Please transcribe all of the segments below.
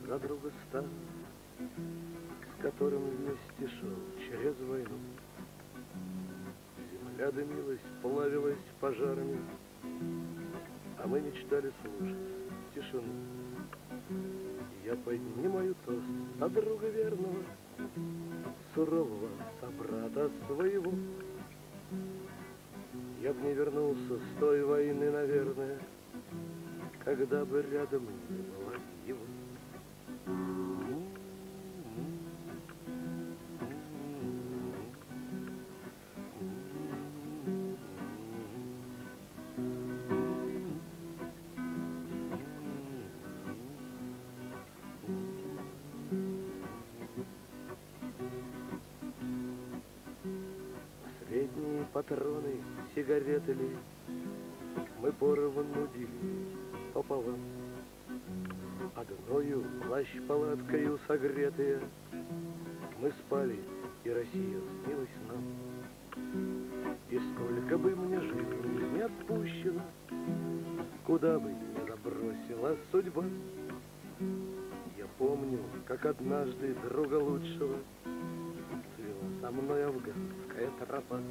за друга стал, с которым вместе шел через войну. Земля дымилась, плавилась пожарами, а мы мечтали слушать тишину. Я поднимаю тост от друга верного, сурового собрата своего. Я б не вернулся с той войны, наверное, когда бы рядом не было его. Последние патроны, сигареты ли, мы поровну делили пополам. Одною плащ-палаткою согретые мы спали, и Россия снилась нам. И сколько бы мне жизни не отпущено, куда бы меня забросила судьба, я помню, как однажды друга лучшего свела со мной афганская тропа.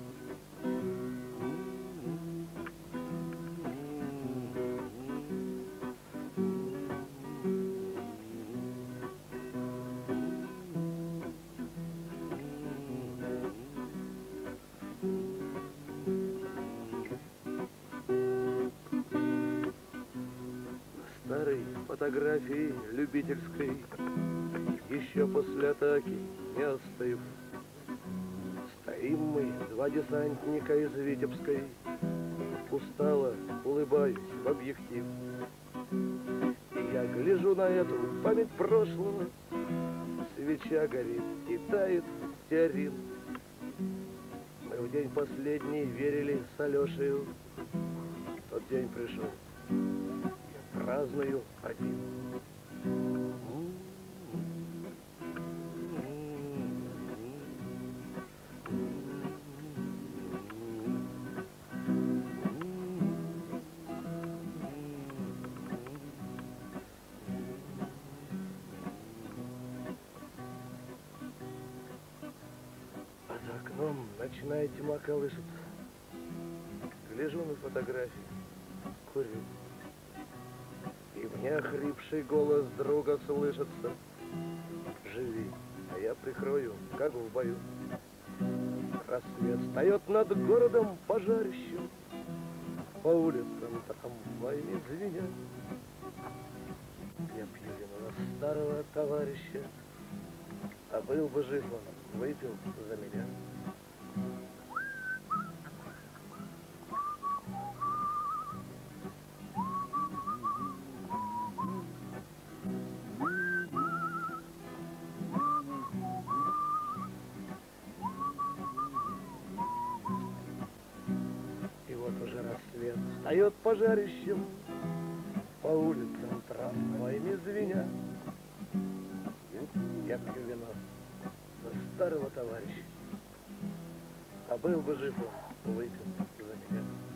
Старой фотографии любительской еще после атаки не остыв. Стоим мы, два десантника из Витебской, устало улыбаюсь в объектив. И я гляжу на эту память прошлого, свеча горит и тает стеарин. Мы в день последний верили с Алешею, тот день пришел, я праздную один. За окном ночная тьма колышется. Гляжу на фотографии, курю. И мне охрипший голос друга слышится: живи, а я прикрою, как в бою. Рассвет встает над городом пожарищем, по улицам трамваями звеня. Я пью вино старого товарища, а был бы жив он, выпил за меня. И вот уже рассвет встает пожарищем, по улицам трамваями звеня. Я пью вино за старого товарища, а был бы жив он, выпил за меня.